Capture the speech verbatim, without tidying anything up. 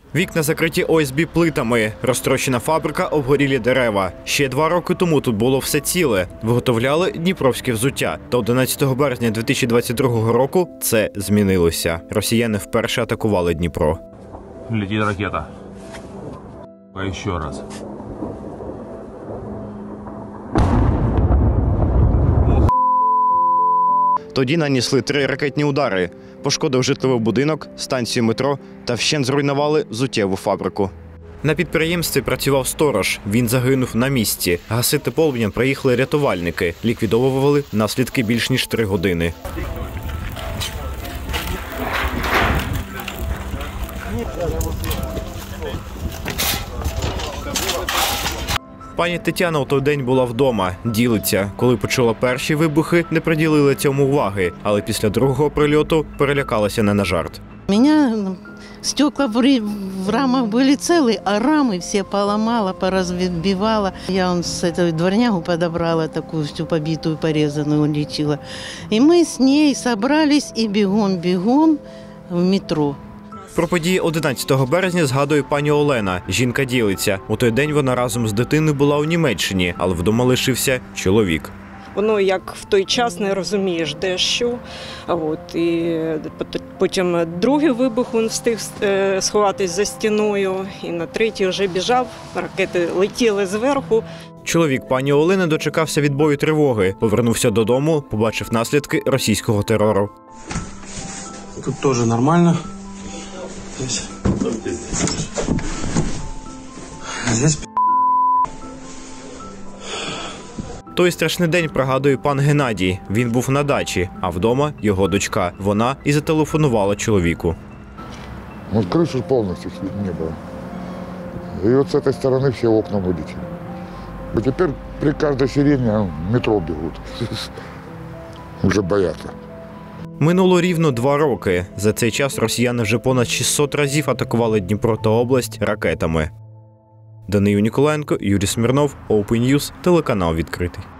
Вікна закриті о ес бі плитами, розтрощена фабрика, обгорілі дерева. Ще два роки тому тут було все ціле. Виготовляли дніпровське взуття. Та одинадцятого березня дві тисячі двадцять другого року це змінилося. Росіяни вперше атакували Дніпро. Летить ракета. А ще раз. Тоді нанесли три ракетні удари. Пошкодив житловий будинок, станцію метро та вщент зруйнували взуттєву фабрику. На підприємстві працював сторож. Він загинув на місці. Гасити полум'я приїхали рятувальники. Ліквідовували наслідки більш ніж три години. Пані Тетяна у той день була вдома. Ділиться. Коли почула перші вибухи, не приділила цьому уваги. Але після другого прильоту перелякалася не на жарт. Меня стекла в рамах были целые, а рамы все поломала, поразбивала. Я он с этого дворнягу подобрала, такую всю побитую, порезанную, лечила. И мы с ней собрались и бегом-бегом в метро. Про події одинадцятого березня згадує пані Олена. Жінка ділиться. У той день вона разом з дитиною була у Німеччині, але вдома лишився чоловік. Воно як в той час не розумієш, де що. От, і потім другий вибух, він встиг сховатись за стіною, і на третій вже біжав, ракети летіли зверху. Чоловік пані Олени дочекався відбою тривоги, повернувся додому, побачив наслідки російського терору. Тут теж нормально. Здесь. Здесь. Той страшний день пригадує пан Геннадій. Він був на дачі, а вдома його дочка. Вона і зателефонувала чоловіку. Вот крышу полностью не было. И вот с этой стороны все окна вылетели. И теперь при каждой сирене в метро бегут. Уже боятся. Минуло рівно два роки. За цей час росіяни вже понад шістсот разів атакували Дніпро та область ракетами. Данию Ніколаєнко, Юрій Смірнов, Open News, телеканал «Відкритий».